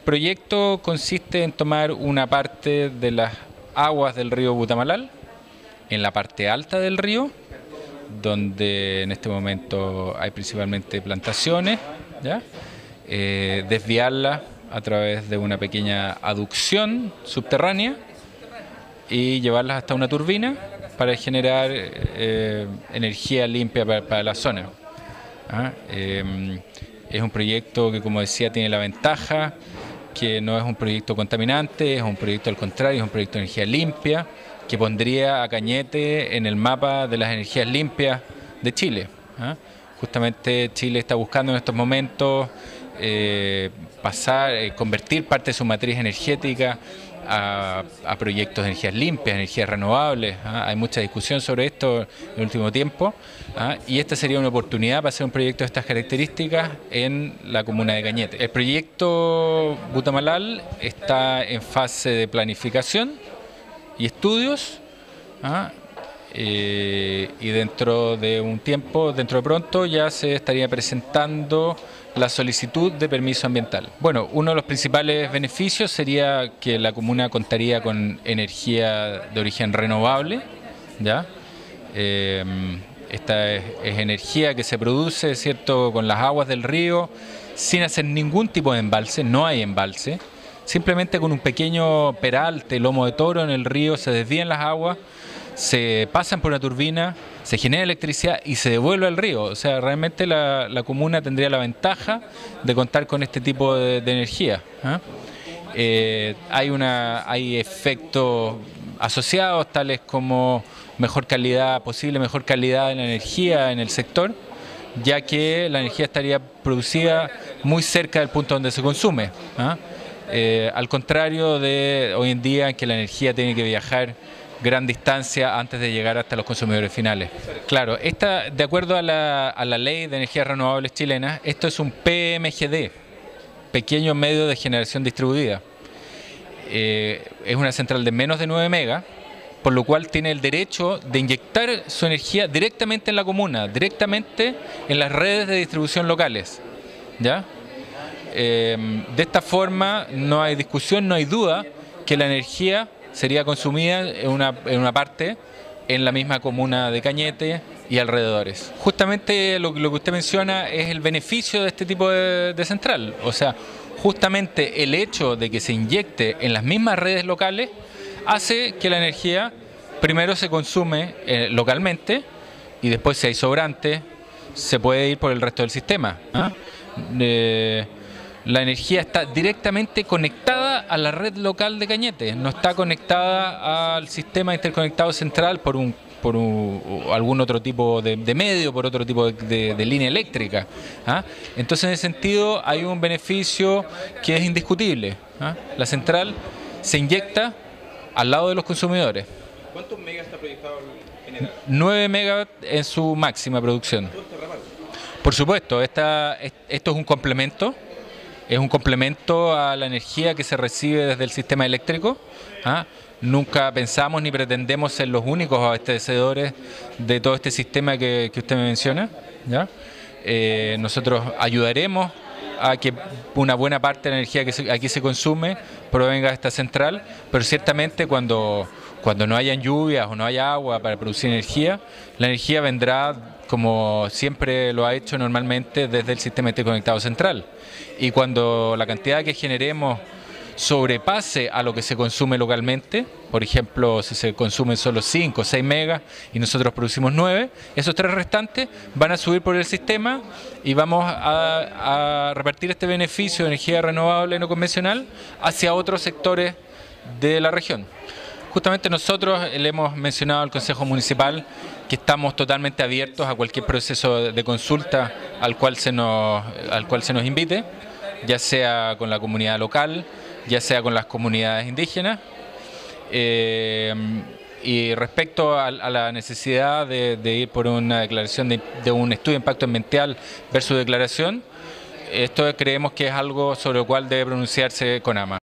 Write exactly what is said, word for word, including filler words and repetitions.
proyecto consiste en tomar una parte de las aguas del río Butamalal, en la parte alta del río, donde en este momento hay principalmente plantaciones, ¿ya? Eh, desviarla a través de una pequeña aducción subterránea y llevarlas hasta una turbina para generar eh, energía limpia para, para la zona. ¿Ah? Eh, es un proyecto que, como decía, tiene la ventaja que no es un proyecto contaminante, es un proyecto al contrario, es un proyecto de energía limpia que pondría a Cañete en el mapa de las energías limpias de Chile. ¿Ah? Justamente Chile está buscando en estos momentos eh, pasar, eh, convertir parte de su matriz energética a, a proyectos de energías limpias, energías renovables. ¿Ah? Hay mucha discusión sobre esto en el último tiempo. ¿Ah? Y esta sería una oportunidad para hacer un proyecto de estas características en la comuna de Cañete. El proyecto Butamalal está en fase de planificación y estudios. ¿Ah? Eh, y dentro de un tiempo, dentro de pronto, ya se estaría presentando la solicitud de permiso ambiental. Bueno, uno de los principales beneficios sería que la comuna contaría con energía de origen renovable, ¿ya? Eh, esta es, es energía que se produce, ¿cierto?, con las aguas del río, sin hacer ningún tipo de embalse, no hay embalse, simplemente con un pequeño peralte, lomo de toro en el río, se desvían las aguas, se pasan por una turbina, se genera electricidad y se devuelve al río. O sea, realmente la, la comuna tendría la ventaja de contar con este tipo de, de energía. ¿Ah? Eh, hay, una, hay efectos asociados tales como mejor calidad, posible mejor calidad de la energía en el sector, ya que la energía estaría producida muy cerca del punto donde se consume. ¿Ah? Eh, al contrario de hoy en día, en que la energía tiene que viajar gran distancia antes de llegar hasta los consumidores finales. Claro, esta, de acuerdo a la, a la Ley de Energías Renovables chilena, esto es un P M G D, pequeño medio de generación distribuida. Eh, es una central de menos de nueve megas, por lo cual tiene el derecho de inyectar su energía directamente en la comuna, directamente en las redes de distribución locales. ¿Ya? Eh, de esta forma no hay discusión, no hay duda que la energía sería consumida en una, en una parte en la misma comuna de Cañete y alrededores. Justamente lo, lo que usted menciona es el beneficio de este tipo de, de central. O sea, justamente el hecho de que se inyecte en las mismas redes locales hace que la energía primero se consume eh, localmente y después, si hay sobrante, se puede ir por el resto del sistema. ¿Ah? Eh, La energía está directamente conectada a la red local de Cañete, no está conectada al sistema interconectado central por un por un, algún otro tipo de, de medio, por otro tipo de, de, de línea eléctrica. ¿Ah? Entonces, en ese sentido, hay un beneficio que es indiscutible. ¿Ah? La central se inyecta al lado de los consumidores. ¿Cuántos megas está proyectado en general? nueve megas en su máxima producción. Por supuesto, esta, esto es un complemento. Es un complemento a la energía que se recibe desde el sistema eléctrico. ¿Ah? Nunca pensamos ni pretendemos ser los únicos abastecedores de todo este sistema que, que usted me menciona. ¿Ya? Eh, nosotros ayudaremos a que una buena parte de la energía que se, aquí se consume provenga de esta central, pero ciertamente cuando, cuando no hayan lluvias o no haya agua para producir energía, la energía vendrá, como siempre lo ha hecho normalmente, desde el sistema interconectado central. Y cuando la cantidad que generemos sobrepase a lo que se consume localmente, por ejemplo, si se consumen solo cinco o seis megas y nosotros producimos nueve, esos tres restantes van a subir por el sistema y vamos a, a repartir este beneficio de energía renovable no convencional hacia otros sectores de la región. Justamente nosotros le hemos mencionado al Consejo Municipal que estamos totalmente abiertos a cualquier proceso de consulta al cual se nos, al cual se nos invite, ya sea con la comunidad local, ya sea con las comunidades indígenas. Eh, y respecto a, a la necesidad de, de ir por una declaración de, de un estudio de impacto ambiental versus declaración, esto creemos que es algo sobre lo cual debe pronunciarse CONAMA.